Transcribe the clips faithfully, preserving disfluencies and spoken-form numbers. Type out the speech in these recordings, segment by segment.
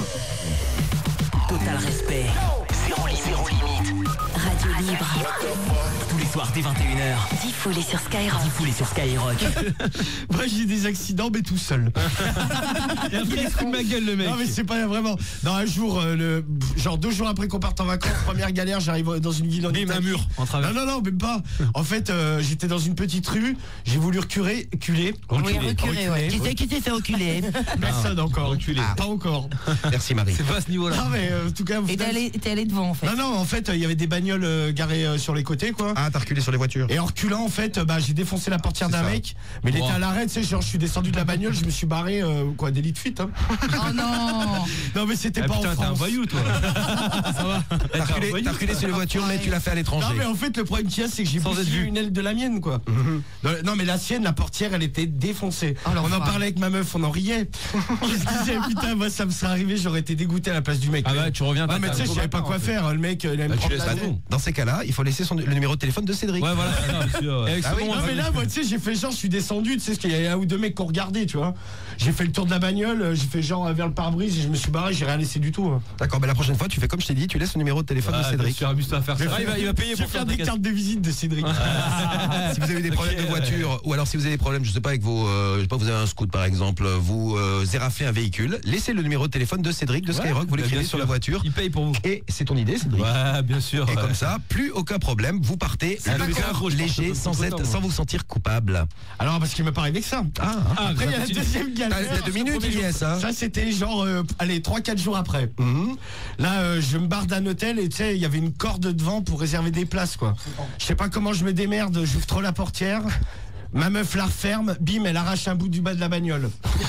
Total respect. Zéro, li- zéro limite. Radio libre. Tous les soirs dès vingt et une heures. Diffoulé sur Skyrock. Diffoulé sur Skyrock. Moi j'ai des accidents mais tout seul. Et après il se fout de ma gueule le mec. Non mais c'est pas vraiment. Non, un jour, euh, le... genre deux jours après qu'on parte en vacances, première galère, j'arrive dans une ville en Bim, un Italie. mur en travers. Non non non même pas. En fait euh, j'étais dans une petite rue, j'ai voulu reculer, culer. Oui, reculer, ouais. Qui c'est qui s'est fait reculer? Personne encore. Reculer. Ah, pas encore. Merci Marie. C'est pas à ce niveau-là. Non mais euh, en tout cas. Vous Et t'es faites- allé, t'es allé devant en fait. Non non en fait il y avait des bagnoles euh, garées euh, sur les côtés quoi. Ah, t'as reculé sur les voitures. Et en reculant en fait euh, bah j'ai défoncé la portière C'est d'un ça. mec, mais il Wow. était à l'arrêt, tu sais, genre je suis descendu de la bagnole, je me suis barré euh, quoi, délit de fuite hein. Oh non. Non mais c'était Ah, pas putain, en t'es un France. voyou toi. Ça va. T'as reculé, t'as reculé sur les voitures, mais tu l'as fait à l'étranger. Non mais en fait le problème qu'il y a c'est que j'ai Sans être bousillé vu. une aile de la mienne quoi. Non, non mais la sienne, la portière elle était défoncée. Oh, l'enfer. On en parlait avec ma meuf, on en riait. On se disait putain moi ça me serait arrivé, j'aurais été dégoûté à la place du mec. Ah bah tu reviens. Ah t'as- mais tu sais t'as- je savais pas quoi faire, le mec il allait me Bah, tu prendre laisses la la tête. main. Dans ces cas-là, il faut laisser son- le numéro de téléphone de Cédric. Ouais voilà. Ah, bien sûr. Et avec Ah son oui, nom, Non on mais va- là moi tu sais j'ai fait genre je suis descendu, tu sais parce qu'il y a un ou deux mecs qui ont regardé tu vois. J'ai fait le tour de la bagnole, euh, j'ai fait genre euh, vers le pare-brise et je me suis barré, j'ai rien laissé du tout. hein. D'accord, mais la prochaine fois, tu fais comme je t'ai dit, tu laisses le numéro de téléphone Ah, de bien Cédric. sûr, amuse-toi à faire ça. Je vais Ah, il va, il va payer Je vais pour faire ça. des t'inquiète. cartes de visite de Cédric. Si vous avez des problèmes Ok, de voiture, ou alors si vous avez des problèmes, je sais pas, avec vos, euh, je sais pas, vous avez un scoot par exemple, vous euh, éraflez un véhicule, laissez le numéro de téléphone de Cédric de Skyrock, vous Bah, l'écrivez bien sur sûr. la voiture. Il paye pour vous. Et c'est ton idée, Cédric. Ouais, bien sûr. Et ouais. comme ça, plus aucun problème, vous partez C'est le pas cœur con. Je léger, pense que sans c'est être, content, sans moi. vous sentir coupable. Alors parce qu'il m'est pas arrivé que ça. Ah, Ah, Après il y a la continue. deuxième t'as galère. t'as deux minutes, il y a ça. Ça c'était genre euh, allez trois quatre jours après. Mhm. Là euh, je me barre d'un hôtel et tu sais il y avait une corde devant pour réserver des places quoi. Je sais pas comment je me démerde, j'ouvre trop la portière. Ma meuf la referme, bim, elle arrache un bout du bas de la bagnole.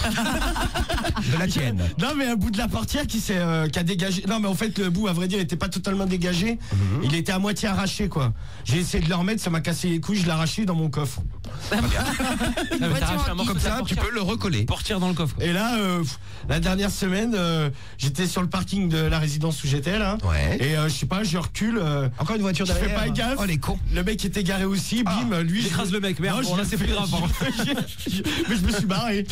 De la tienne. Non mais un bout de la portière qui s'est euh, qui a dégagé. Non mais en fait le bout à vrai dire était pas totalement dégagé. Il était à moitié arraché quoi. J'ai essayé de le remettre, ça m'a cassé les couilles, je l'ai arraché dans mon coffre. Ah, mais t'as arraché un morceau Comme de la ça, tu portière. peux le recoller. Portière dans le coffre. Et là, euh, pff, la dernière semaine, euh, j'étais sur le parking de la résidence où j'étais là. Ouais. Et euh, je sais pas, je recule. euh, Encore une voiture je fais derrière. pas gaffe. Oh les cons. Le mec était garé aussi, bim, Ah, lui. je- j'écrase le mec, merde, Non, bon, je là, c'est l'ai plus fait- grave, par je- je- Mais je me suis barré.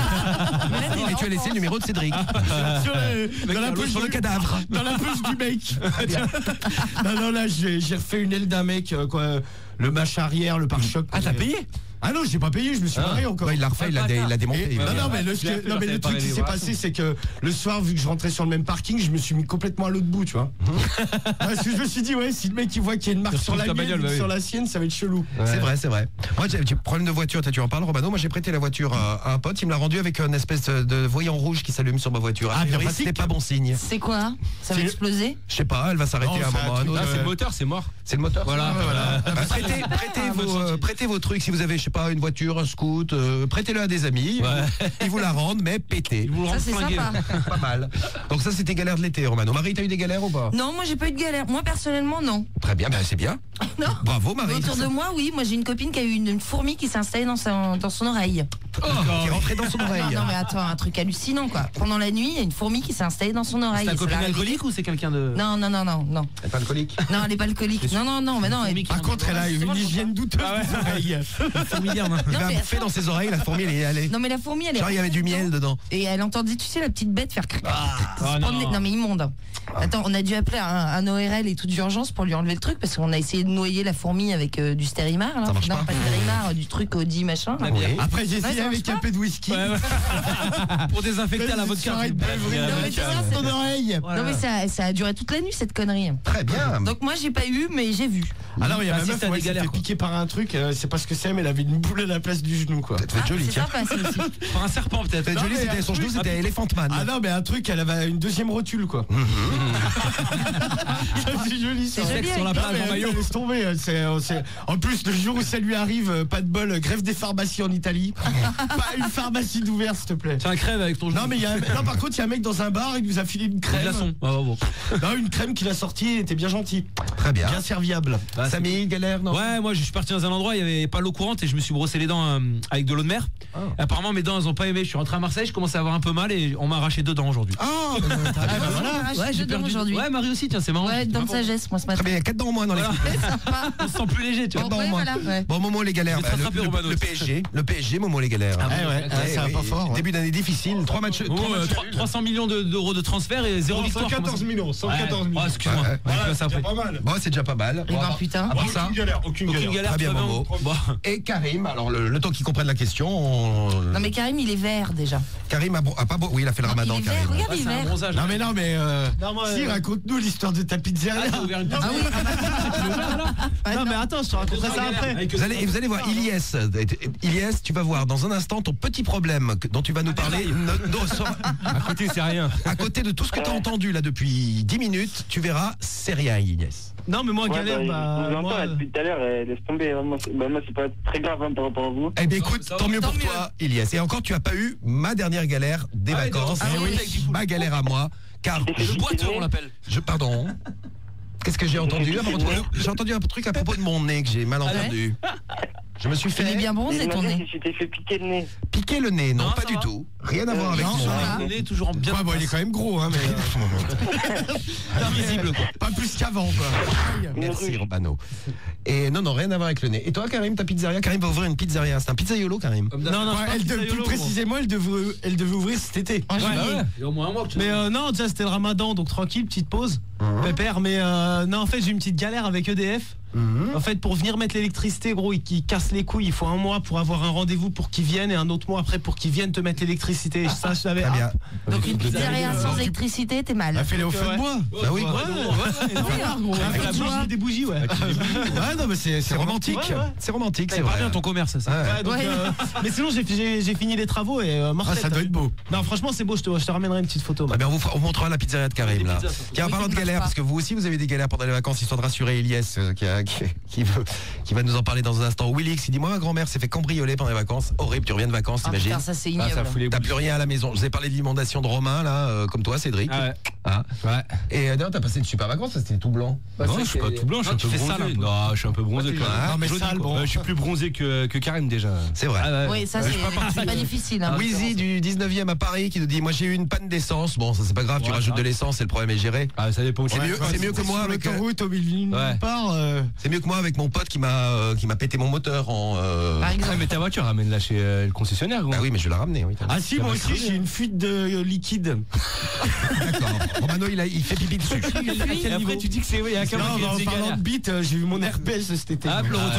Et tu as laissé le numéro de Cédric. Sur le- Mec, dans la t'as poche sur le du- cadavre. Dans la poche du mec. Non, non, là, j'ai j'ai refait une aile d'un mec, euh, quoi. Le mâche arrière, le pare-choc. Ah, t'as payé? Ah non, j'ai pas payé, je me suis Ah. barré encore. Ouais, il l'a refait, il l'a dé- il l'a démonté. Et- non, ouais. non, mais le, Je l'ai ce que- fait, non, mais t'avais le pas truc qui s'est l'amélioration. passé, c'est que le soir, vu que je rentrais sur le même parking, je me suis mis complètement à l'autre bout, tu vois. Parce que je me suis dit, ouais, si le mec il voit qu'il y a une marque Il sur la retrouve ta mienne, bagnole, bah sur oui. la sienne, ça va être chelou. C'est vrai, c'est vrai. Moi, j'ai j'ai problème de voiture, tu en parles, Romano. Moi, j'ai prêté la voiture à, à un pote. Il me l'a rendu avec une espèce de voyant rouge qui s'allume sur ma voiture. Ah, A bien priori, pratique. c'était pas bon signe. C'est quoi? Ça va C'est- exploser? Je sais pas, elle va s'arrêter Non, à un c'est un moment ou à un truc, autre. Ah, c'est euh, le moteur, c'est mort. C'est le moteur. Voilà, ça voilà. Bah, prêtez, prêtez, Ah, vos, moi, euh, je- prêtez vos trucs. Si vous avez, je sais pas, une voiture, un scoot, euh, prêtez-le à des amis. Ouais. Ils vous la rendent, mais pété. Ils vous le Ça rendent c'est flingué. sympa. Pas mal. Donc ça, c'était galère de l'été, Romano. Marie, t'as eu des galères ou pas? Non, moi j'ai pas eu de galère. Moi personnellement, non. Très bien, ben c'est bien. Non. Bravo, Marie. Autour de moi, oui. Moi j'ai une copine qui a eu une, une fourmi qui s'est installée dans son, dans son oreille. Qui est rentré dans son oreille. Non, non, mais attends, un truc hallucinant quoi. Pendant la nuit, il y a une fourmi qui s'est installée dans son oreille. C'est un Et ça copain l'a réveillée. alcoolique ou c'est quelqu'un de. Non, non, non, non, non. Elle est pas alcoolique. Non, elle est pas alcoolique. Non, non, non, mais non. elle- Par contre, elle a une hygiène douteuse Ah ouais. des oreilles. Familière, non. Il Non, va mais bouffer attends. dans ses oreilles, la fourmi, elle est allée. Non, mais la fourmi, elle est. Genre, il y avait du miel dedans. Et elle entendait, tu sais, la petite bête faire crac. Ah, non. non. non, mais immonde. Attends, on a dû appeler un, un O R L et tout d'urgence pour lui enlever le truc parce qu'on a essayé de noyer la fourmi avec euh, du stérimar. Là. Ça marche non, pas. pas de stérimar, euh, du truc Audi machin. là. Oui. Après, j'ai Ouais, essayé ça avec marche un peu de whisky. Ouais, ouais. Pour désinfecter à la vodka. Arrête de brûler Non, mais avec tu vois, ton oreille. Non, mais ça, ça a duré toute la nuit cette connerie. Très bien. Donc moi j'ai pas eu, mais j'ai vu. Ah non, il y a Ah, ma si, meuf, t'as ouais, des elle s'est galères, fait quoi. piquer par un truc, euh, c'est pas ce que c'est, mais elle avait une boule à la place du genou, quoi. Ça te fait Ah, joli, c'est tiens. sympa ça aussi. Par un serpent, peut-être. Ça te fait joli, mais c'était un son genou, truc- c'était Elephant Man. Ah non, mais un truc, elle avait une deuxième rotule, quoi. C'est joli, ça. C'est joli, Sur la avec- Non, plage mais en elle maillot. laisse tomber, euh, c'est, euh, c'est- En plus, le jour où ça lui arrive, euh, pas de bol, euh, grève des pharmacies en Italie. Pas une pharmacie d'ouverte, s'il te plaît. C'est un crève avec ton genou. Non, mais il y a un- non, par contre, il y a un mec dans un bar, il nous a filé une Un crème. glaçon. Ah, bon, bon. Non, une crème qu'il a sortie, elle était bien gentille. Très Très bien. Bien serviable. Bah, c'est- Samy, galère, non? Ouais, moi je suis parti dans un endroit, il y avait pas l'eau courante et je me suis brossé les dents euh, avec de l'eau de mer. Et apparemment mes dents elles ont pas aimé. Je suis rentré à Marseille, je commençais à avoir un peu mal et on m'a arraché deux dents aujourd'hui. Ah, Ah, bah voilà. Ouais, j'ai perdu aujourd'hui. Ouais, Marie aussi, tiens, c'est marrant. Ouais, dents de sagesse, moi ce très matin. bien, il y a quatre dents au moins dans les Voilà. films. C'est sympa. On se sent plus léger, tu vois. Bon, Bon, ouais, moi. voilà, ouais. Bon, Momo, les galères. Je vais te Bah, rattraper, le, le- Romano. le P S G. Le P S G, Momo, les galères. Ah ouais, ouais, Ouais, ça va ouais, pas fort. ouais. Début d'année difficile, trois matchs. Oh, trois euh, matchs trois- nuls. trois cents millions de- d'euros de transfert et zéro victoire. cent quatorze millions, cent quatorze Ouais. millions. Oh, excuse-moi. Ouais, Ouais, Voilà, ça c'est après. déjà pas mal. Bon, c'est déjà pas mal. Eh Bon, ben, putain. à part ça, Aucune galère, aucune Aucune galère. galère, Très bien, tout va Momo. Bon. Et Karim, alors le, le temps qu'il comprenne la question, on- Non mais Karim il est vert déjà. Karim a, bro- a pas beau. Oui, il a fait le Non, ramadan, il est vert, Karim. regarde Ouais, il est c'est un vert. bronzage. Non mais non mais euh, Non, moi, si euh, raconte-nous l'histoire de ta pizzeria. Ah, t'as ouvert une Ah oui, ah bah, Non, mais attends, je te raconterai ça après. Vous allez, vous allez voir, Ilyes, Ilyes, tu vas voir dans un instant ton petit problème que- dont tu vas nous parler. ne- ne sera- À côté, c'est rien. à côté de tout ce que tu as entendu là depuis dix minutes, tu verras, c'est rien, Ilyes. Non, mais moi, Ouais, galère, bah, bah. je vous moi, entends là, depuis tout à l'heure, euh, laisse tomber. hein. Moi, c'est bah, moi, c'est pas très grave hein, par rapport à vous. Eh bien écoute, ça va. tant mieux Tant pour mieux. toi, Ilyes. Et encore, tu as pas eu ma dernière galère des Ah ouais, vacances. des vacances. Eh oui, ma galère à moi. Car Le boiteux, on l'appelle. je, pardon. Qu'est-ce que j'ai entendu à propos de- J'ai entendu un truc à propos de mon nez que j'ai mal entendu. Je me suis il est fait bien Il bronzé m'a ton dit nez. si tu t'es fait piquer le nez. piquer le nez. Non, Non, pas ça du va. tout. Rien à voir avec non, mon ça nez. va. Le nez toujours bien. Ouais, bon, il est quand même gros, hein, mais euh, invisible, quoi. pas plus qu'avant, quoi. Merci Robano. Et non, non, rien à voir avec le nez. Et toi, Karim, ta pizzeria? Karim va ouvrir une pizzeria. C'est un pizzaiolo, Karim. Non, non, Ouais, je elle pense dev- que c'est plus YOLO, précisément, elle devait, elle devait ouvrir cet été. En Bah juillet. ouais, il y a au moins un mois que tu Mais euh, non, déjà c'était le ramadan, donc tranquille, petite pause, pépère. Mais euh, non, en fait, j'ai une petite galère avec E D F. Mhm. En fait, pour venir mettre l'électricité, gros, ils, ils cassent les couilles. Il faut un mois pour avoir un rendez-vous pour qu'ils viennent et un autre mois après pour qu'ils viennent te mettre l'électricité. Ça, je savais. Très bien. Donc une pizzeria sans électricité, t'es mal. Elle fait les au feu de Ouais. bois. Bah oui. Ouais, ouais, ouais, non, Oui, hein, gros. avec la Avec bougie, des bougies, ouais. Ouais, non, mais c'est C'est romantique. Ouais, ouais. C'est romantique, c'est C'est pas vrai. bien ton commerce, ça. Ouais. Ouais, donc, Ouais. euh, mais sinon, j'ai- j'ai j'ai fini les travaux et euh, Ah, Marseille, ça t'as doit vu. être beau. Non, franchement, c'est beau. Je te, je te ramènerai une petite photo. Ah ben on vous fera- on montrera la pizzeria de Karim là. Des pizzas, ça. Tiens, en Oui, parlant qui de ne marche galères, pas. parce que vous aussi vous avez des galères pendant les vacances, histoire de rassurer Ilyes euh, qui, a- qui, qui veut, qui va nous en parler dans un instant. Willix, il dit moi ma grand-mère s'est fait cambrioler pendant les vacances. Horrible, tu reviens de vacances, Ah t'imagines? putain, ça c'est Ah, ça ignoble. fout les T'as boules. plus rien à la maison. Je vous ai parlé de l'inondation de Romain là, euh, comme toi Cédric. Ah ouais. Hein Ouais. Et euh, d'ailleurs t'as passé de super vacances, c'était tout blanc. Non, je suis pas tout blanc, je suis un tu peu fais bronzé. sale un peu. Non, je suis un peu bronzé quand même. Non, mais Joli, sale, quoi. bon. Ouais, je suis plus bronzé que, que Karim déjà. C'est vrai. Ah ouais. Oui, ça c'est c'est pas difficile. hein. Wheezy du dix-neuvième à Paris qui nous dit moi j'ai eu une panne d'essence. Bon ça c'est pas grave, tu Ouais, rajoutes ça. de l'essence et le problème est géré. Ah, ça dépend où tu C'est es. mieux, c'est mieux que moi avec euh, l'autoroute au milieu de Ouais. nulle part. euh, c'est mieux que moi avec mon pote qui m'a euh, qui m'a pété mon moteur en euh, Par Ah, exemple. mais ta voiture, ramène-la chez euh, le concessionnaire, gros. Ah oui mais je vais la ramener oui. Ah si, moi aussi j'ai une fuite de euh, liquide. D'accord. Romano il, a, il fait pipi dessus. Et après, tu dis que c'est. Oui, à Non, Cameroun, mais en c'est parlant galère. de bite, euh, j'ai eu mon herpès cet été. Ah, le retour.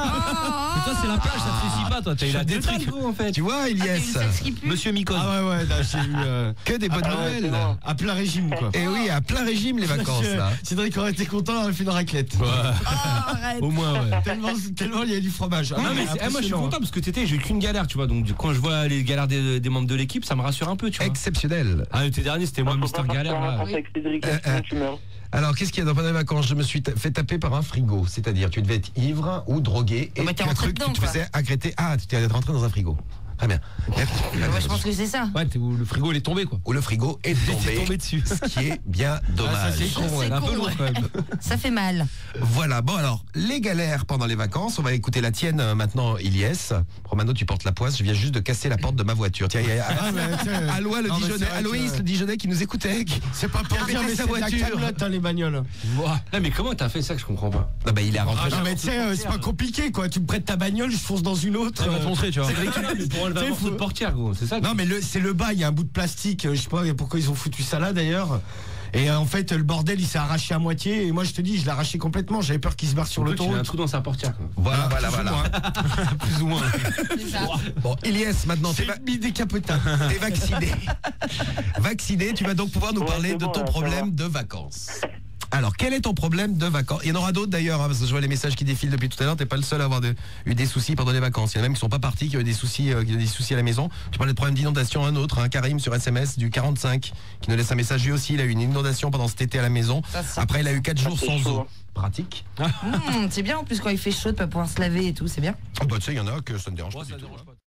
Ah, Mais toi, c'est la plage, ça te réussit pas, toi. T'as eu la Deux détruite. trucs, gros, en fait. Tu vois t'as eu le Ilyes, sexe qui pue. Monsieur Mikos. Ah ouais, ouais, là, j'ai eu euh, que des bonnes Ah ouais, nouvelles. c'est bon. à plein régime, quoi. Et oui, à plein régime les vacances là. Cédric aurait été content, il aurait fait une raclette. Ah, arrête. Au moins, ouais. Tellement, tellement il y a du fromage. Ah, Non, mais c'est- eh, moi je suis impressionnant. content parce que t'étais, j'ai eu qu'une galère, tu vois. Donc quand je vois les galères des, des membres de l'équipe, ça me rassure un peu, tu vois. Exceptionnel. Ah, l'été dernier, c'était moi, Faut Mister pas faire Galère. ça, Là. avec Cédric, Euh, sinon euh. tu meurs. Alors qu'est-ce qu'il y a dans pendant les vacances? Je me suis ta- fait taper par un frigo, c'est-à-dire tu devais être ivre ou drogué et Oh, mais t'es tu as rentré cru que dedans, tu te quoi. faisais agréter. Ah, tu t'es rentré dans un frigo. Très bien. Moi, je pense que c'est ça. Ouais, t'es- le frigo, il est tombé, quoi. Où le frigo est tombé, tombé dessus. ce qui est bien dommage. Ah, ça, c'est con, C'est Un peu con, lourd, ouais. quand même. Ça fait mal. Voilà, bon alors, les galères pendant les vacances, on va écouter la tienne euh, maintenant, Ilyes. Romano, tu portes la poisse, je viens juste de casser la porte de ma voiture. Tiens, il y a Ah, mais, tiens, Alois le non, mais c'est Dijonais, vrai que- Aloïs le Dijonais qui nous écoutait. qui- C'est pas pour Qui dire, avait mais sa c'est de la voiture. camelote, hein, les bagnoles. Là, mais comment t'as fait ça que je comprends pas? Non, bah il est rentré. Non, mais tu sais, euh, c'est pas compliqué, quoi. Tu me prêtes ta bagnole, je fonce dans une autre. Ça va te euh, montrer, tu vois. Mais pour enlever Tu sais, un morceau faut- de portière, gros, c'est ça que- Non, mais le- c'est le bas, il y a un bout de plastique, euh, je sais pas pourquoi ils ont foutu ça là d'ailleurs. Et euh, en fait, le bordel, il s'est arraché à moitié. Et moi, je te dis, je l'ai arraché complètement. J'avais peur qu'il se barre sur Surtout qu'il a un l'autoroute. trou dans sa portière, quoi. Voilà, Ah, voilà, plus ou voilà. moins. Plus ou moins. C'est ça. Bon, Ilyes, maintenant, t'es C'est va- mis décapotin. t'es vacciné. Vacciné, tu vas donc pouvoir nous Ouais, parler c'est de bon, ton là, ça problème de vacances. Alors, quel est ton problème de vacances? Il y en aura d'autres d'ailleurs, hein, parce que je vois les messages qui défilent depuis tout à l'heure. T'es pas le seul à avoir de- eu des soucis pendant les vacances. Il y en a même qui sont pas partis, qui ont eu des soucis, euh, qui ont eu des soucis à la maison. Tu parlais de problème d'inondation, un autre, hein, Karim sur S M S du quarante-cinq, qui nous laisse un message. Lui aussi, il a eu une inondation pendant cet été à la maison. Ça, ça. Après, il a eu quatre jours c'est sans chaud, eau. hein. Pratique. Mmh, c'est bien en plus quand il fait chaud de pas pouvoir se laver et tout, c'est bien. Oh, bah, tu sais, il y en a que ça ne dérange Ouais, pas ça du tout. dérange hein. pas.